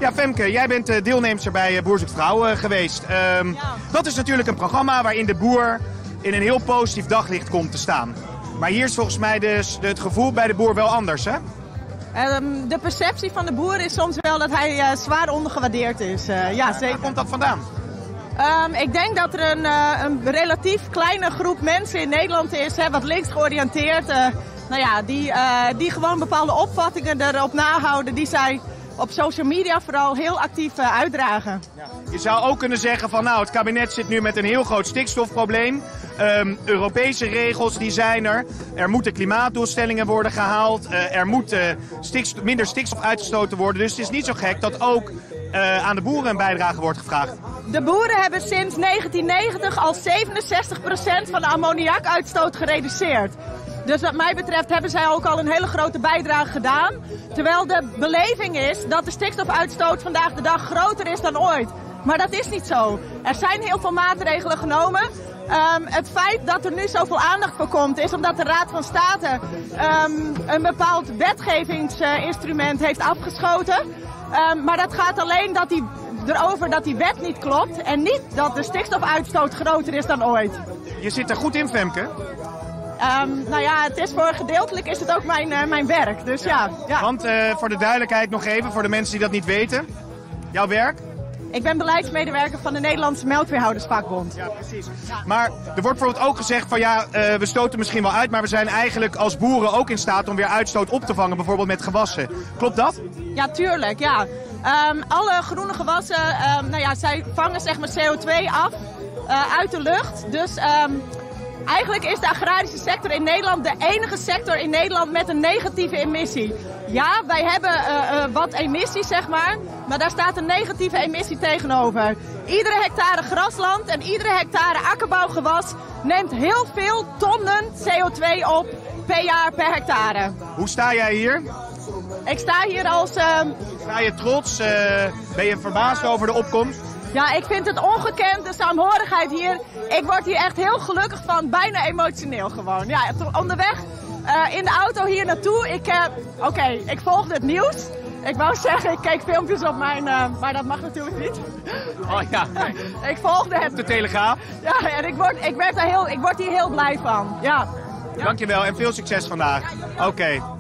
Ja, Femke, jij bent deelnemster bij Boer Zoekt Vrouw geweest. Dat is natuurlijk een programma waarin de boer in een heel positief daglicht komt te staan. Maar hier is volgens mij dus het gevoel bij de boer wel anders, hè? De perceptie van de boer is soms wel dat hij zwaar ondergewaardeerd is. Ja, zeker. Waar komt dat vandaan? Ik denk dat er een relatief kleine groep mensen in Nederland is, wat links georiënteerd, die gewoon bepaalde opvattingen erop nahouden die zij op social media vooral heel actief uitdragen. Ja. Je zou ook kunnen zeggen van nou, het kabinet zit nu met een heel groot stikstofprobleem. Europese regels die zijn er. Er moeten klimaatdoelstellingen worden gehaald. Er moet minder stikstof uitgestoten worden. Dus het is niet zo gek dat ook aan de boeren een bijdrage wordt gevraagd. De boeren hebben sinds 1990 al 67% van de ammoniakuitstoot gereduceerd. Dus wat mij betreft hebben zij ook al een hele grote bijdrage gedaan. Terwijl de beleving is dat de stikstofuitstoot vandaag de dag groter is dan ooit. Maar dat is niet zo. Er zijn heel veel maatregelen genomen. Het feit dat er nu zoveel aandacht voor komt is omdat de Raad van State een bepaald wetgevingsinstrument heeft afgeschoten. Maar dat gaat alleen erover dat die wet niet klopt en niet dat de stikstofuitstoot groter is dan ooit. Je zit er goed in, Femke. Het is gedeeltelijk is het ook mijn werk, dus ja. Want voor de duidelijkheid nog even, voor de mensen die dat niet weten, jouw werk? Ik ben beleidsmedewerker van de Nederlandse Melkveehoudersvakbond. Ja, precies. Maar er wordt bijvoorbeeld ook gezegd van ja, we stoten misschien wel uit, maar we zijn eigenlijk als boeren ook in staat om weer uitstoot op te vangen, bijvoorbeeld met gewassen. Klopt dat? Ja, tuurlijk, ja. Alle groene gewassen, zij vangen zeg maar CO2 af uit de lucht. Dus eigenlijk is de agrarische sector in Nederland de enige sector in Nederland met een negatieve emissie. Ja, wij hebben wat emissies, zeg maar daar staat een negatieve emissie tegenover. Iedere hectare grasland en iedere hectare akkerbouwgewas neemt heel veel tonnen CO2 op per jaar per hectare. Hoe sta jij hier? Ik sta hier als... Sta je trots? Ben je verbaasd over de opkomst? Ja, ik vind het ongekend, de saamhorigheid hier. Ik word hier echt heel gelukkig van, bijna emotioneel gewoon. Ja, onderweg in de auto hier naartoe, ik volgde het nieuws. Ik wou zeggen, ik keek filmpjes op maar dat mag natuurlijk niet. Oh ja, nee. Ik volgde het. De Telegraaf. Ja, en ik word hier heel blij van. Ja. Dankjewel en veel succes vandaag. Oké.